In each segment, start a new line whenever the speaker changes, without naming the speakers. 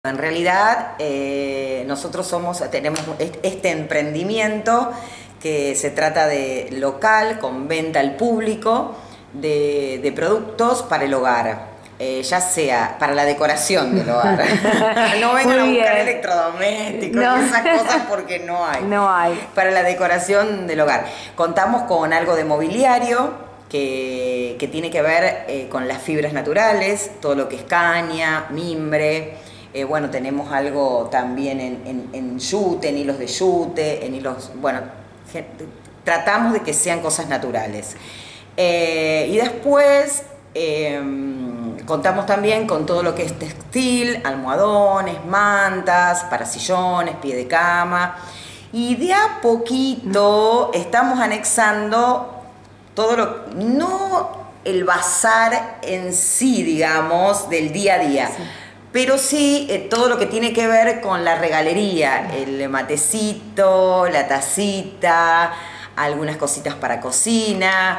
En realidad, nosotros tenemos este emprendimiento que se trata de local con venta al público de productos para el hogar, ya sea para la decoración del hogar. No vengan a buscar electrodomésticos y esas cosas porque no hay.
No hay.
Para la decoración del hogar. Contamos con algo de mobiliario que tiene que ver con las fibras naturales, todo lo que es caña, mimbre. Bueno, tenemos algo también en yute, en hilos de yute, en hilos, bueno, tratamos de que sean cosas naturales. Y después contamos también con todo lo que es textil, almohadones, mantas, para sillones, pie de cama. Y de a poquito estamos anexando todo no el bazar en sí, digamos, del día a día. Sí. Pero sí todo lo que tiene que ver con la regalería, el matecito, la tacita, algunas cositas para cocina,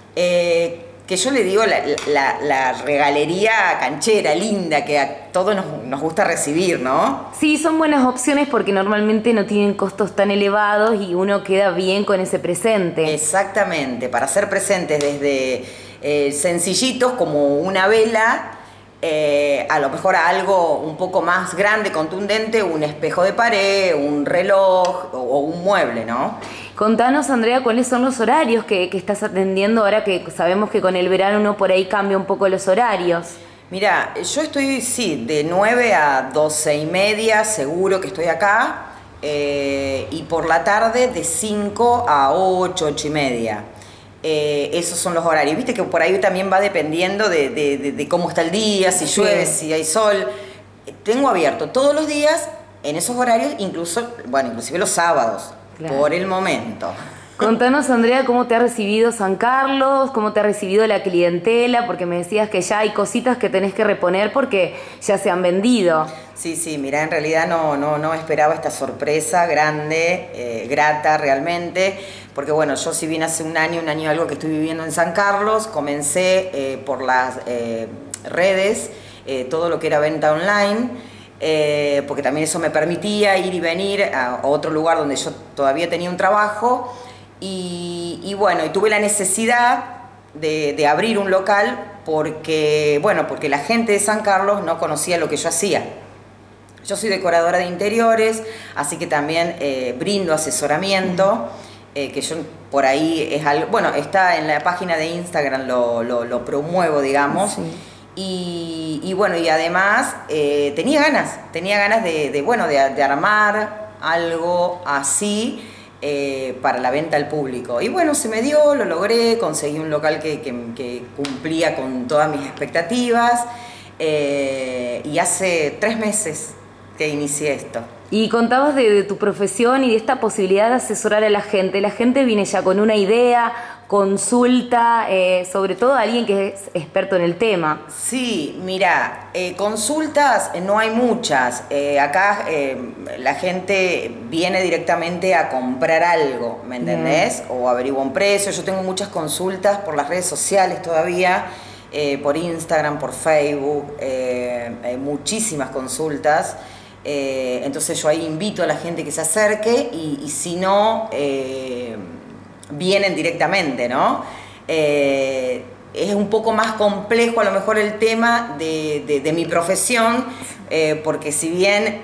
que yo le digo la regalería canchera, linda, que a todos nos gusta recibir, ¿no?
Sí, son buenas opciones porque normalmente no tienen costos tan elevados y uno queda bien con ese presente.
Exactamente, para hacer presentes desde sencillitos como una vela, a lo mejor a algo un poco más grande, contundente, un espejo de pared, un reloj o un mueble, ¿no?
Contanos, Andrea, cuáles son los horarios que estás atendiendo ahora que sabemos que con el verano uno por ahí cambia un poco los horarios.
Mira, yo estoy, sí, de 9 a 12:30, seguro que estoy acá, y por la tarde de 5 a 8, 8:30. Esos son los horarios. Viste que por ahí también va dependiendo de cómo está el día, si llueve, si hay sol. Tengo abierto todos los días en esos horarios, inclusive los sábados, claro, por el momento.
Contanos, Andrea, cómo te ha recibido San Carlos, cómo te ha recibido la clientela, porque me decías que ya hay cositas que tenés que reponer porque ya se han vendido.
Sí, mira, en realidad no esperaba esta sorpresa grande, grata realmente, porque bueno, yo si bien hace un año y algo que estoy viviendo en San Carlos, comencé por las redes, todo lo que era venta online, porque también eso me permitía ir y venir a otro lugar donde yo todavía tenía un trabajo, y bueno, y tuve la necesidad de abrir un local porque la gente de San Carlos no conocía lo que yo hacía. Yo soy decoradora de interiores, así que también brindo asesoramiento, que yo por ahí es algo, bueno, está en la página de Instagram, lo promuevo, digamos. Sí. Y bueno, y además tenía ganas de armar algo así para la venta al público. Y bueno, se me dio, lo logré, conseguí un local que cumplía con todas mis expectativas, y hace 3 meses que inicié esto.
Y contabas de tu profesión y de esta posibilidad de asesorar a la gente. La gente viene ya con una idea, consulta, sobre todo alguien que es experto en el tema.
Sí, mira, consultas no hay muchas. Acá la gente viene directamente a comprar algo, ¿me entendés? O averigua un precio. Yo tengo muchas consultas por las redes sociales todavía, por Instagram, por Facebook, muchísimas consultas. Entonces yo ahí invito a la gente que se acerque y si no, vienen directamente, ¿no? Es un poco más complejo a lo mejor el tema de mi profesión, porque si bien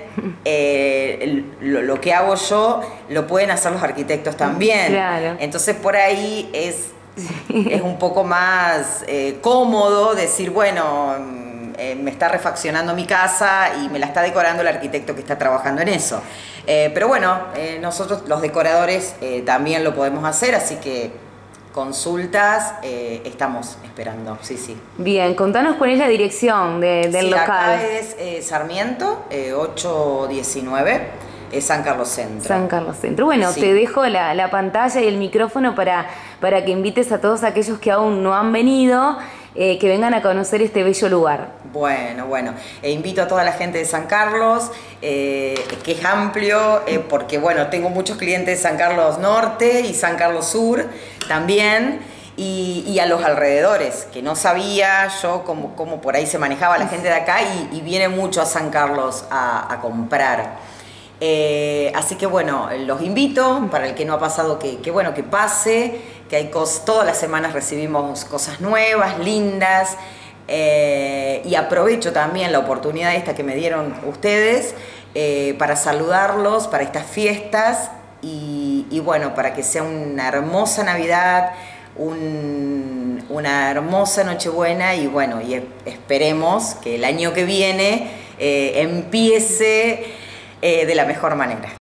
lo que hago yo lo pueden hacer los arquitectos también.
Claro.
Entonces por ahí es un poco más cómodo decir, bueno, me está refaccionando mi casa y me la está decorando el arquitecto que está trabajando en eso. Pero bueno, nosotros los decoradores también lo podemos hacer, así que consultas estamos esperando, sí.
Bien, contanos cuál es la dirección del local.
Acá es Sarmiento, 819, es San Carlos Centro.
San Carlos Centro. Bueno, sí. Te dejo la pantalla y el micrófono para que invites a todos aquellos que aún no han venido, que vengan a conocer este bello lugar.
Bueno, invito a toda la gente de San Carlos, que es amplio, porque bueno, tengo muchos clientes de San Carlos Norte y San Carlos Sur también, y a los alrededores, que no sabía yo cómo por ahí se manejaba la gente de acá y viene mucho a San Carlos a comprar. Así que bueno, los invito, para el que no ha pasado, que bueno, que pase, que hay todas las semanas recibimos cosas nuevas, lindas, y aprovecho también la oportunidad esta que me dieron ustedes para saludarlos para estas fiestas y bueno, para que sea una hermosa Navidad, una hermosa Nochebuena y bueno, y esperemos que el año que viene empiece de la mejor manera.